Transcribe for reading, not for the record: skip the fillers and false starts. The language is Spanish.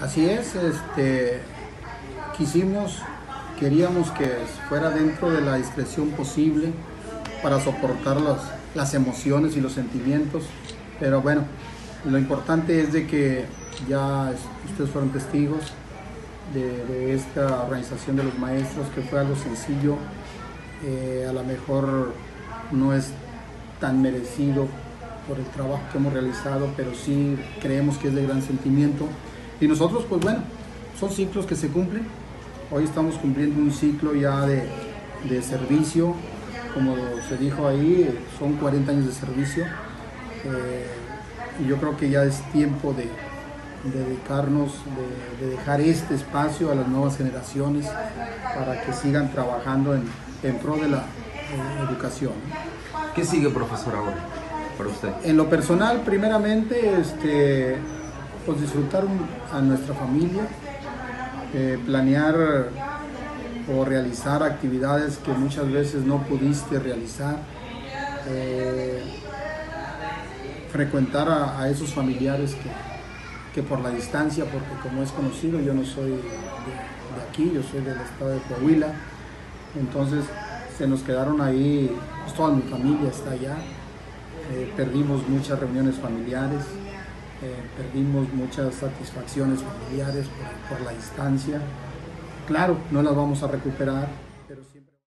Así es, queríamos que fuera dentro de la discreción posible para soportar las emociones y los sentimientos, pero bueno, lo importante es de que ya ustedes fueron testigos de esta organización de los maestros, que fue algo sencillo, a lo mejor no es tan merecido por el trabajo que hemos realizado, pero sí creemos que es de gran sentimiento. Y nosotros, pues bueno, son ciclos que se cumplen. Hoy estamos cumpliendo un ciclo ya de servicio, como se dijo ahí, son 40 años de servicio. Y yo creo que ya es tiempo de dedicarnos, de dejar este espacio a las nuevas generaciones para que sigan trabajando en pro de la educación. ¿Qué sigue, profesor, ahora para usted? En lo personal, primeramente, pues disfrutar a nuestra familia, planear o realizar actividades que muchas veces no pudiste realizar, frecuentar a esos familiares que por la distancia, porque como es conocido, yo no soy de aquí, yo soy del estado de Coahuila, entonces se nos quedaron ahí, pues toda mi familia está allá, perdimos muchas reuniones familiares, perdimos muchas satisfacciones familiares por la distancia. Claro, no las vamos a recuperar, pero siempre